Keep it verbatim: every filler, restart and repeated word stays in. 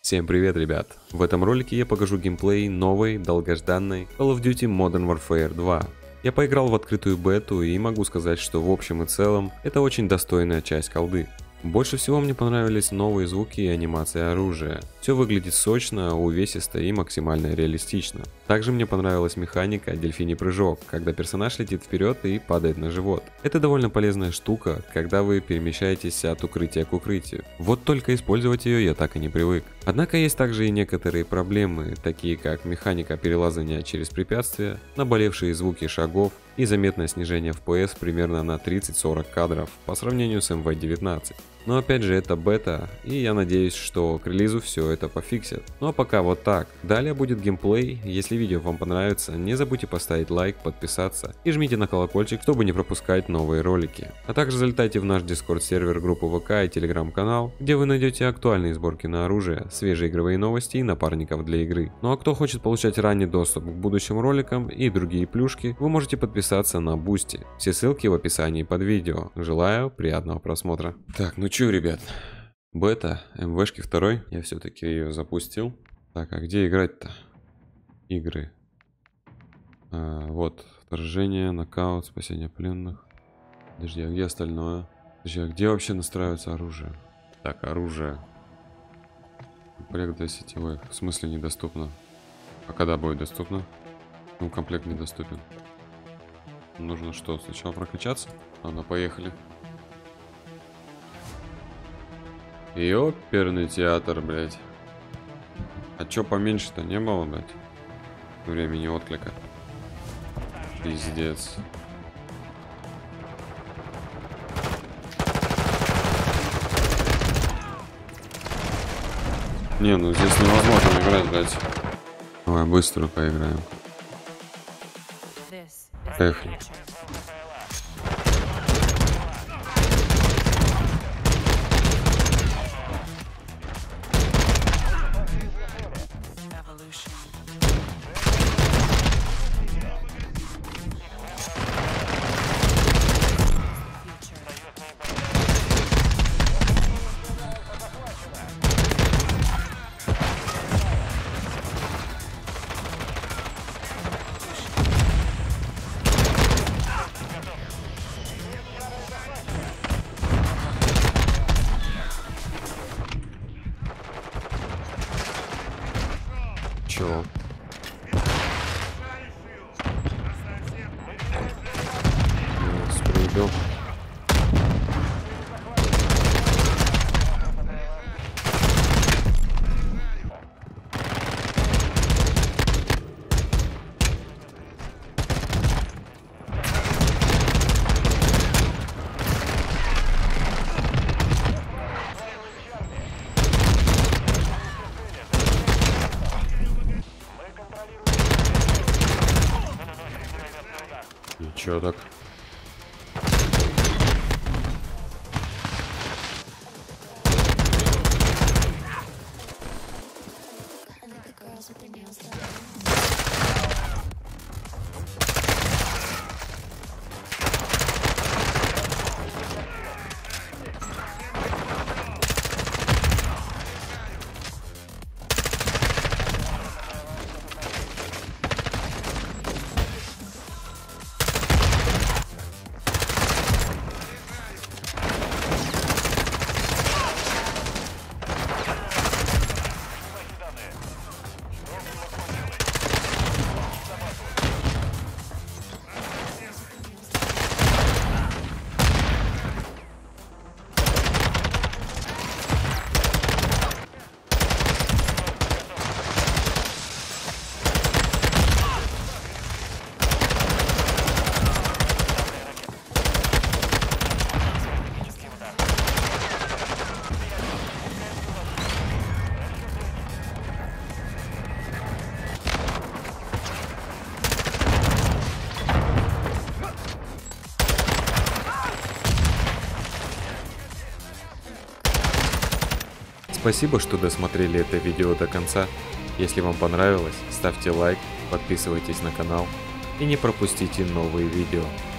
Всем привет, ребят! В этом ролике я покажу геймплей новой, долгожданной Call of Duty Modern Warfare два. Я поиграл в открытую бету и могу сказать, что в общем и целом это очень достойная часть колды. Больше всего мне понравились новые звуки и анимации оружия. Все выглядит сочно, увесисто и максимально реалистично. Также мне понравилась механика дельфиний прыжок, когда персонаж летит вперед и падает на живот. Это довольно полезная штука, когда вы перемещаетесь от укрытия к укрытию. Вот только использовать ее я так и не привык. Однако есть также и некоторые проблемы, такие как механика перелазания через препятствия, наболевшие звуки шагов и заметное снижение эф пи эс примерно на тридцать-сорок кадров по сравнению с эм ви девятнадцать. Но опять же это бета, и я надеюсь, что к релизу все это пофиксят. Ну а пока вот так. Далее будет геймплей. Если видео вам понравится, не забудьте поставить лайк, подписаться и жмите на колокольчик, чтобы не пропускать новые ролики. А также залетайте в наш Discord сервер, группу вэ ка и телеграм-канал, где вы найдете актуальные сборки на оружие, свежие игровые новости и напарников для игры. Ну а кто хочет получать ранний доступ к будущим роликам и другие плюшки, вы можете подписаться на Boosty. Все ссылки в описании под видео. Желаю приятного просмотра. Так, ну чё, ребят, бета эм ви-шки второй, я все-таки ее запустил. Так, а где играть-то? Игры. А, вот, вторжение, нокаут, спасение пленных. Подожди, а где остальное? Подожди, а где вообще настраивается оружие? Так, оружие. Комплект для сетевой. В смысле недоступно? А когда будет доступно? Ну, комплект недоступен. Нужно что, сначала прокачаться? Ладно, поехали. Ёперный театр, блядь. А чё поменьше-то не было, блядь? Времени отклика. Пиздец. Не, ну здесь невозможно играть, блядь. Давай быстро поиграем. Поехали. Чего? Скребел. Чё так? Спасибо, что досмотрели это видео до конца. Если вам понравилось, ставьте лайк, подписывайтесь на канал и не пропустите новые видео.